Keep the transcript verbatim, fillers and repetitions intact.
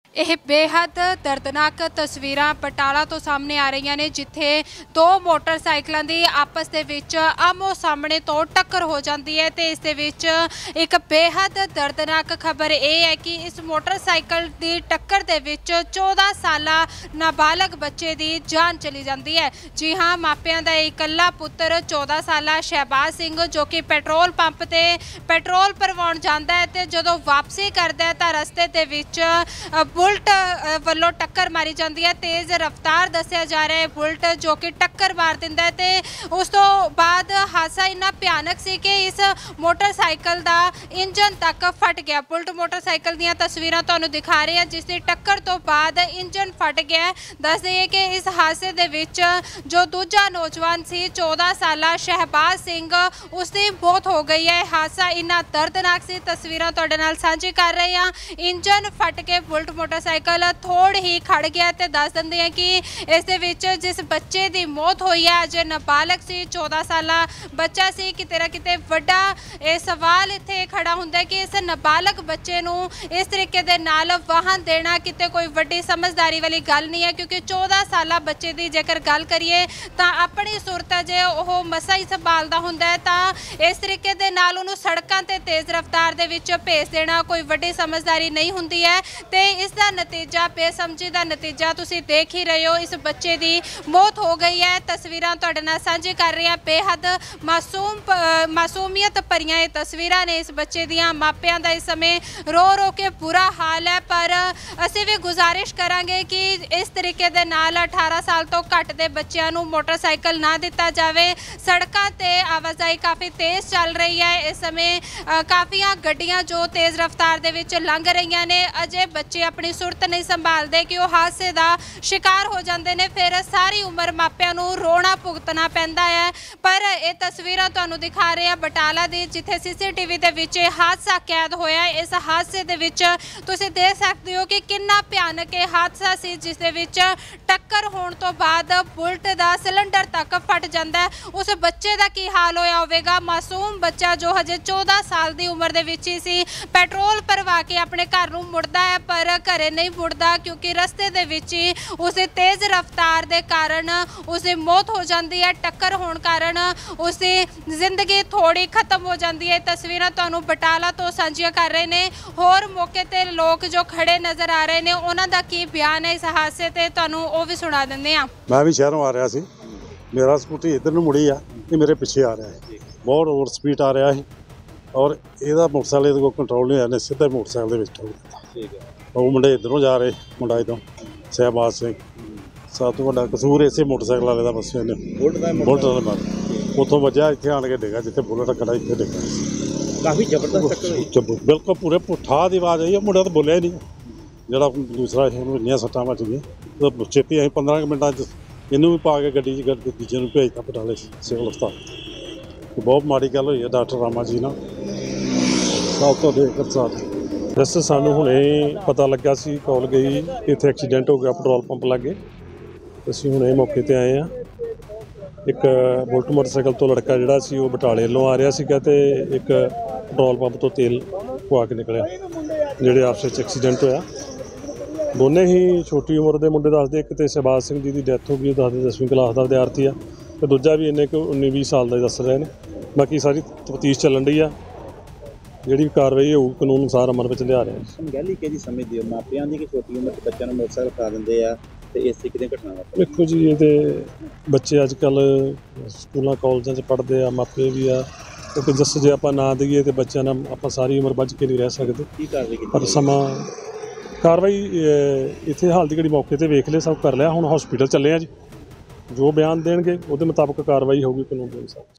ਇਹ बेहद दर्दनाक तस्वीरां बटाला तो सामने आ रही ने जिथे दो मोटरसाइकिलों की आपस दे विच आमो सामने तो टक्कर हो जाती है। तो इस दे विच एक बेहद दर्दनाक खबर यह है कि इस मोटरसाइकिल की टक्कर दे विच चौदह साला नाबालग बच्चे की जान चली जाती है। जी हाँ, मापियां दा इकल्ला पुत्र चौदह साला शहबाज सिंह जो कि पेट्रोल पंप ते पेट्रोल भरवाउण जांदा है ते जदों वापसी करदा है तां रस्ते दे विच बुलट वालों टक्कर मारी जाती है। तेज़ रफ्तार दसिया जा रहा है बुलट जो कि टक्कर मार दिंदा है ते उस तो बाद हादसा इन्ना भयानक सी कि इस मोटरसाइकिल का इंजन तक फट गया। बुलट मोटरसाइकिल दीयां तस्वीरां तुहानूं दिखा रहे हैं जिसकी टक्कर तो बाद इंजन फट गया। दस दईए कि इस हादसे दे विच जो दूजा नौजवान सी चौदह साला शहबाज सिंह उसकी मौत हो गई है। हादसा इन्ना दर्दनाक सी, तस्वीरां तुहाडे नाल साझी कर रहे हैं। इंजन फट के बुलट मोटरसाइकिल थोड़ ही खड़ गया। तो दस दिंदे हैं कि इस दे विच जिस बच्चे की मौत हुई है अजे नाबालग सी, चौदह साला बच्चा सी। किते ना किते वड्डा ये सवाल इत्थे खड़ा हुंदा कि इस नाबालग बच्चे नूं इस तरीके दे नाल वाहन देना किते कोई वड्डी समझदारी वाली गल नहीं है, क्योंकि चौदह साला बच्चे की जेकर गल करिए तां अपनी सूरत जे ओह मसा ही संभालदा हुंदा है तां इस तरीके दे नाल उहनूं सड़कां ते तेज़ रफ्तार दे विच भेज देना कोई वड्डी समझदारी नहीं हुंदी है। ते इस दा नतीजा बेसमझी का नतीजा तुसीं देख ही रहे हो, इस बच्चे की मौत हो गई है। तस्वीरां तुहाडे नाल साझी कर रहे हैं। बेहद मासूम मासूमियत भरियां ये तस्वीरां ने इस बच्चे दियां। मापियां दा इस समय रो रो के बुरा हाल है, पर असीं भी गुजारिश करांगे कि इस तरीके दे नाल अठारह साल तो घट दे बच्चों नूं मोटरसाइकिल ना दिता जाए। सड़कों ते आवाजाही काफ़ी तेज़ चल रही है इस समय, काफ़ियां गड्डियां जो तेज़ रफ्तार दे विच लंघ रही ने। अजे बच्चे अपनी सुरत नहीं संभालते कि वह हादसे का शिकार हो जाते हैं, फिर सारी उम्र मापिਆਂ ਨੂੰ रोना भुगतना पैंदा है। पर ये तस्वीरां तुहानूं दिखा रहे हैं बटाला दी जिथे सीसीटीवी दे विच हादसा कैद होया। इस हादसे दे विच तुसीं देख सकते हो कि कितना भयानक ये हादसा सी, जिस दे विच टक्कर होने तो बाद बुलट का सिलेंडर तक फट जाता है। उस बच्चे का की हाल होया होवेगा। मासूम बच्चा जो हजे चौदह साल की उम्र दे विच ही सी, पेट्रोल भरवा के अपने घर नूं मुड़दा है पर घरे नहीं मुड़दा, क्योंकि रस्ते दे विच ही उसे तेज़ रफ्तार दे कारण उसकी मौत हो जाती है। टक्कर होने कारण उसकी जिंदगी थोड़ी खत्म हो जाती है। तस्वीरां तुहानूं बटाला तो साझियां कर रहे हैं। होर मौके ते लोग जो खड़े नज़र आ रहे हैं उन्हां दा की बयान है इस हादसे ते तुहानूं ओह भी सुना दिंदे आ। मैं भी शहरों आ रहा सी, मेरा स्कूटी इधर नूं मुड़ी आ, ये मेरे पिछे आ रहा है, बहुत ओवर स्पीड आ रहा है और ਇਹਦਾ मोटरसाइकिल ਇਹਦੇ ਕੋਲ ਕੰਟਰੋਲ नहीं आया, ਸਿੱਧਾ मोटरसाइकिल ਦੇ ਵਿੱਚ ਠੋਕ ਦਿੱਤਾ। ਠੀਕ ਹੈ, ਉਹ ਮੁੰਡੇ ਇੱਧਰੋਂ ਜਾ ਰਹੇ, ਮੁੰਡਾ ਇੱਧਰੋਂ ਸ਼ਹਿਬਾਜ਼ ਸਿੰਘ। ਸਭ ਤੋਂ ਵੱਡਾ ਕਸੂਰ ਇਸੇ मोटरसाइकिल ਵਾਲੇ ਦਾ ਬਸ ਇਹਨੇ ਬੁਲਟ ਦਾ ਬੁਲਟ ਦਾ ਮਾਰ ਉੱਥੋਂ ਵੱਜਿਆ, ਇੱਥੇ ਆਣ ਕੇ ਡਿੱਗਾ ਜਿੱਥੇ ਬੁਲਟ ਖੜਾ ਇੱਥੇ ਡਿੱਗਾ। ਕਾਫੀ ਜ਼ਬਰਦਸਤ ਟੱਕਰ ਹੋਈ, ਬਿਲਕੁਲ ਪੂਰੇ ਪੁੱਠਾ ਦੀ ਆਵਾਜ਼ ਆਈ। ਮੁੰਡਾ ਤਾਂ ਬੋਲਿਆ ਹੀ ਨਹੀਂ, ਜਿਹੜਾ ਦੂਸਰਾ ਉਹਨੂੰ ਇੰਨੀਆਂ ਸੱਟਾਂ ਵੱਜ ਗਈਆਂ। ਛੇਤੀ ਅਸੀਂ ਪੰਦਰਾਂ ਕੁ ਮਿੰਟਾਂ 'ਚ ਇਹਨੂੰ ਵੀ ਪਾ ਕੇ ਗੱਡੀ 'ਚ ਗੱਡੀ ਦੂਜੇ ਨੂੰ ਭੇਜਤਾ ਬਟਾਲੇ ਸਿਵਲ ਹਸਪਤਾਲ। ਬਹੁਤ ਮਾੜੀ ਗੱਲ ਹੋਈ ਹੈ ਡਾਕਟਰ ਰਾਮਾ ਜੀ ਨਾਲ, ਸਭ ਤੋਂ ਦੇਖ ਕਰ ਸਾਥ। ਬਸ ਸਾਨੂੰ ਹੁਣੇ ਪਤਾ ਲੱਗਾ ਸੀ, ਕਾਲ ਗਈ ਇੱਥੇ ਐਕਸੀਡੈਂਟ ਹੋ ਗਿਆ ਪੈਟਰੋਲ ਪੰਪ ਲਾਗੇ। ਅਸੀਂ ਹੁਣੇ ਮੌਕੇ 'ਤੇ ਆਏ ਹਾਂ। ਇੱਕ ਬੁਲਟ ਮੋਟਰਸਾਈਕਲ ਤੋਂ ਲੜਕਾ ਜਿਹੜਾ ਸੀ ਉਹ ਬਟਾਲੇ ਵੱਲੋਂ ਆ ਰਿਹਾ ਸੀਗਾ ਅਤੇ ਇੱਕ ਪੈਟਰੋਲ ਪੰਪ ਤੋਂ ਤੇਲ ਪਵਾ ਕੇ ਨਿਕਲਿਆ, ਜਿਹੜੇ ਆਪਸ ਵਿੱਚ ਐਕਸੀਡੈਂਟ ਹੋਇਆ। ਦੋਨੇ ਹੀ ਛੋਟੀ ਉਮਰ ਦੇ ਮੁੰਡੇ ਦੱਸਦੇ, ਇੱਕ ਤਾਂ ਸ਼ਹਿਬਾਜ਼ ਸਿੰਘ ਜੀ ਦੀ ਡੈਥ ਹੋ ਗਈ, ਉਹ ਦੱਸਦੇ ਦਸਵੀਂ ਕਲਾਸ ਦਾ ਵਿਦਿਆਰਥੀ ਆ, ਅਤੇ ਦੂਜਾ ਵੀ ਇੰਨੇ ਕੁ ਉੱਨੀ ਵੀਹ ਸਾਲ ਦਾ ਹੀ ਦੱਸ ਰਹੇ ਨੇ। ਬਾਕੀ ਸਾਰੀ ਤਫਤੀਸ਼ ਚੱਲਣ ਡਈ ਆ, ਜਿਹੜੀ ਵੀ ਕਾਰਵਾਈ ਹੋਊ ਕਾਨੂੰਨ ਅਨੁਸਾਰ ਅਮਲ ਵਿੱਚ ਲਿਆ ਰਹੇ। ਅਣਗਹਿਲੀ ਕਿਹਦੀ ਸਮਝਦੇ ਹੋ ਮਾਪਿਆਂ ਦੀ ਕਿ ਛੋਟੀ ਉਮਰ 'ਚ ਬੱਚਿਆਂ ਨੂੰ ਮੋਟਰਸਾਈਕਲ ਖਾ ਦਿੰਦੇ ਆ ਤੇ ਇਸ ਤਰੀਕੇ ਦੀਆਂ ਘਟਨਾਵਾਂ? ਦੇਖੋ ਜੀ, ਇਹ ਤਾਂ ਬੱਚੇ ਅੱਜ ਕੱਲ੍ਹ ਸਕੂਲਾਂ ਕਾਲਜਾਂ 'ਚ ਪੜ੍ਹਦੇ ਆ, ਮਾਪੇ ਵੀ ਆ, ਕਿਉਂਕਿ ਜਸ ਜੇ ਆਪਾਂ ਨਾ ਦੇਈਏ ਤਾਂ ਬੱਚਿਆਂ ਨਾਲ ਆਪਾਂ ਸਾਰੀ ਉਮਰ ਬੱਝ ਕੇ ਨਹੀਂ ਰਹਿ ਸਕਦੇ। ਕੀ ਕਾਰਵਾਈ ਕੀਤੀ? ਪਰ ਸਮਾਂ ਕਾਰਵਾਈ ਇੱਥੇ ਹਾਲ ਦੀ ਘੜੀ ਮੌਕੇ 'ਤੇ ਵੇਖ ਲਿਆ, ਸਭ ਕਰ ਲਿਆ। ਹੁਣ ਹਸਪੀਟਲ ਚੱਲੇ ਆ ਜੀ, ਜੋ ਬਿਆਨ ਦੇਣਗੇ ਉਹਦੇ ਮੁਤਾਬਕ ਕਾਰਵਾਈ ਹੋਊਗੀ ਕਾਨੂੰਨ ਦੇ ਅਨੁਸਾਰ।